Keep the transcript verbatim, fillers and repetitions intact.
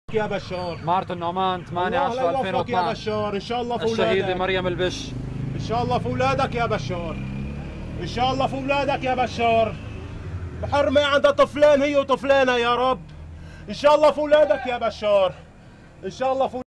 يا بشار. مارتن نعمان ثمانية عشرة ألفين واثناشر يا واثناشر. بشار. ان شاء الله في اولادك. الشهيدة مريم البش. ان شاء الله في اولادك يا بشار. ان شاء الله في اولادك يا بشار. بحرمة عندها طفلين هي وطفلانها يا رب. ان شاء الله في اولادك يا بشار. ان شاء الله في